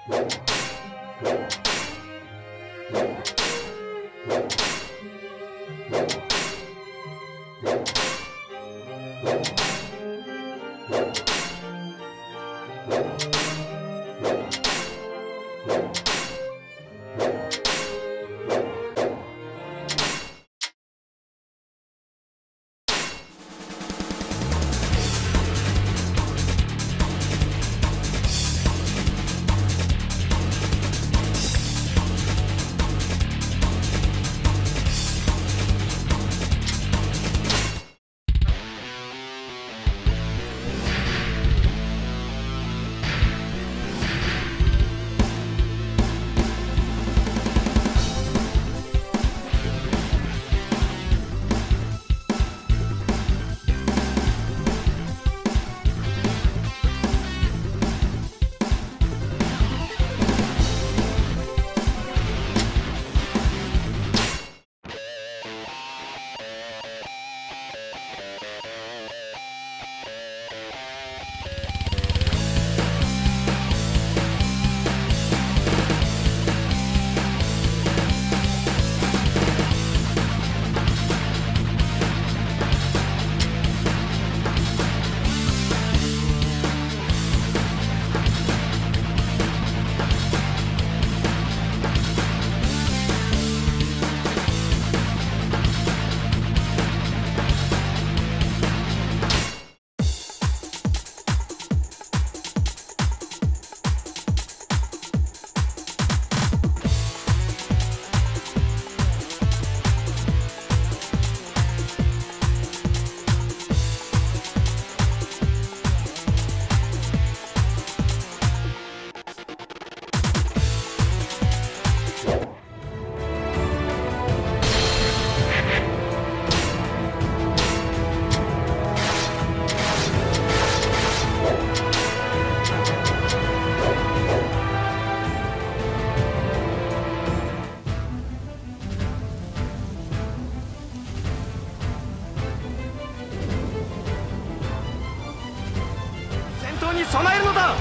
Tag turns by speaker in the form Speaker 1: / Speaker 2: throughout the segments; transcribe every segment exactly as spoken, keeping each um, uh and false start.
Speaker 1: に備えるのだ。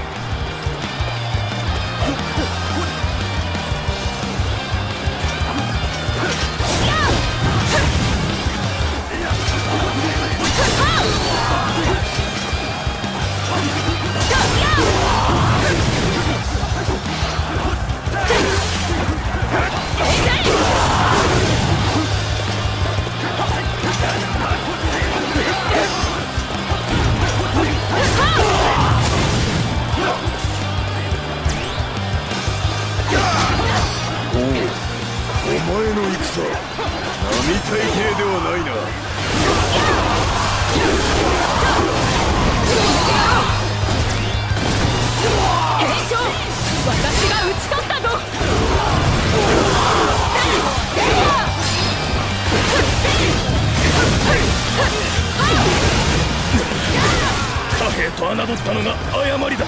Speaker 2: お前の戦、並大抵ではないな。
Speaker 3: 兵長、私が討ち取ったぞ。
Speaker 2: 貨幣と侮ったのが誤りだった。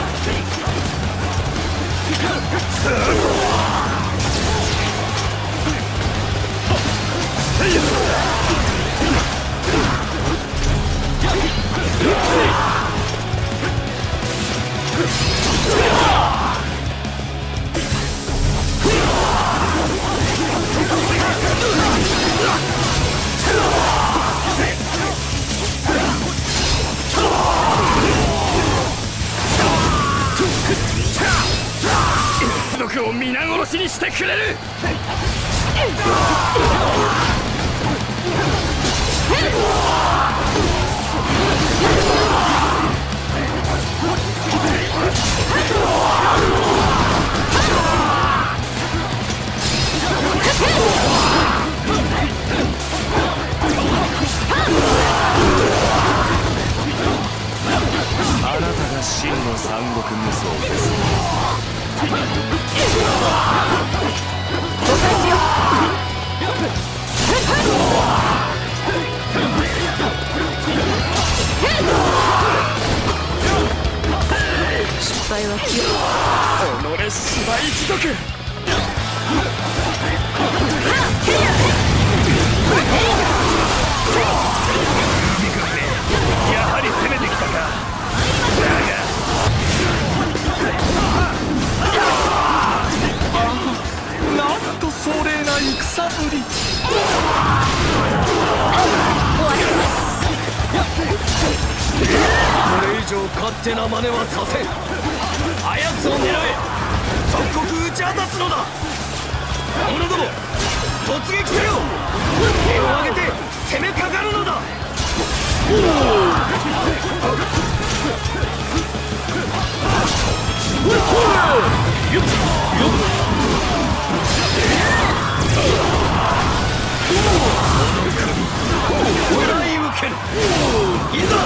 Speaker 2: 族を皆殺しにしてくれる。あなたが真の三国無双です。
Speaker 3: 誤解しよ失敗は清
Speaker 2: 己芝一族。やはり攻めてきたか。だが
Speaker 1: 手な真似はさせん。あやつを狙え。即刻打ち果たすのだ。者ども突撃せよ。手を挙げて攻めかかるのだ。よっよっ食らい受ける。いざ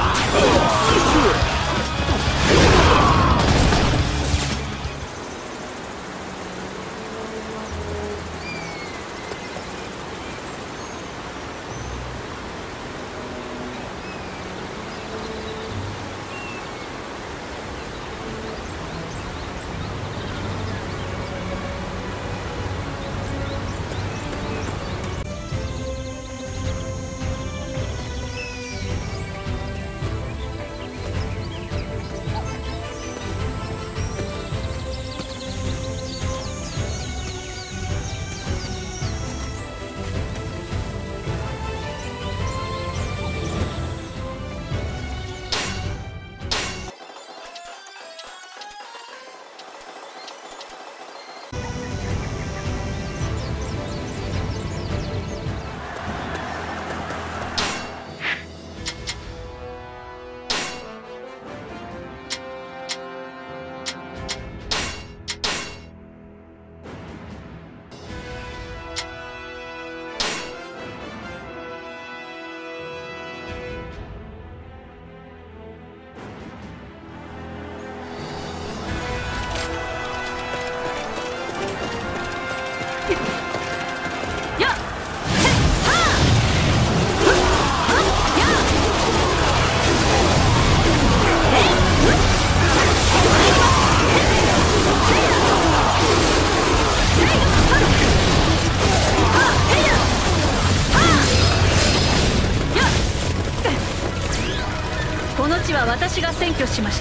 Speaker 3: 私が占拠しました。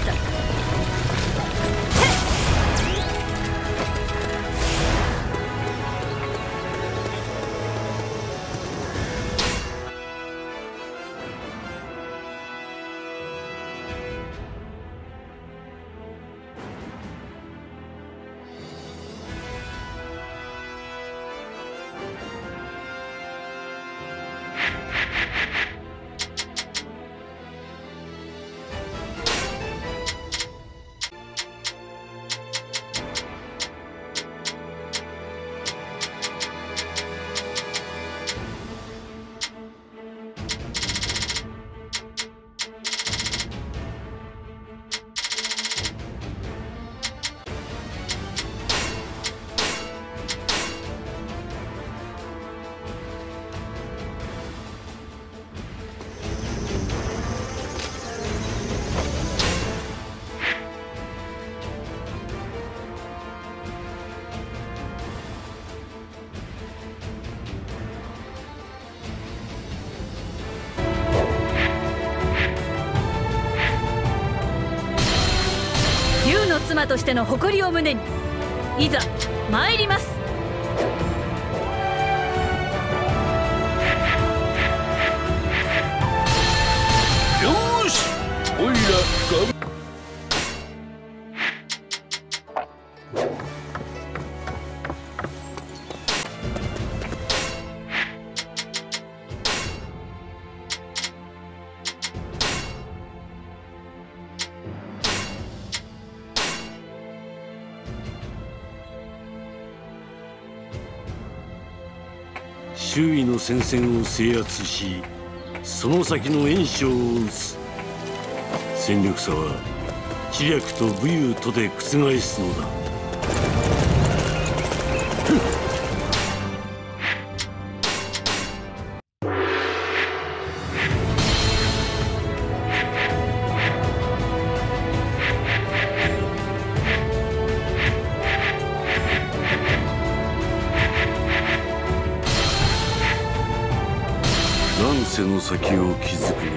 Speaker 3: 妻としての誇りを胸に、いざ参ります。
Speaker 2: よし、おいらが
Speaker 4: 周囲の戦線を制圧し、その先の袁紹を討つ。戦力差は知略と武勇とで覆すのだ。乱世の先を築くの。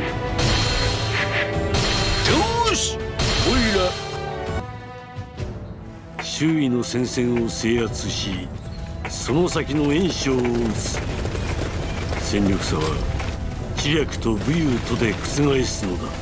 Speaker 2: よし、おい
Speaker 4: ら周囲の戦線を制圧し、その先の袁紹を討つ。戦力差は知略と武勇とで覆すのだ。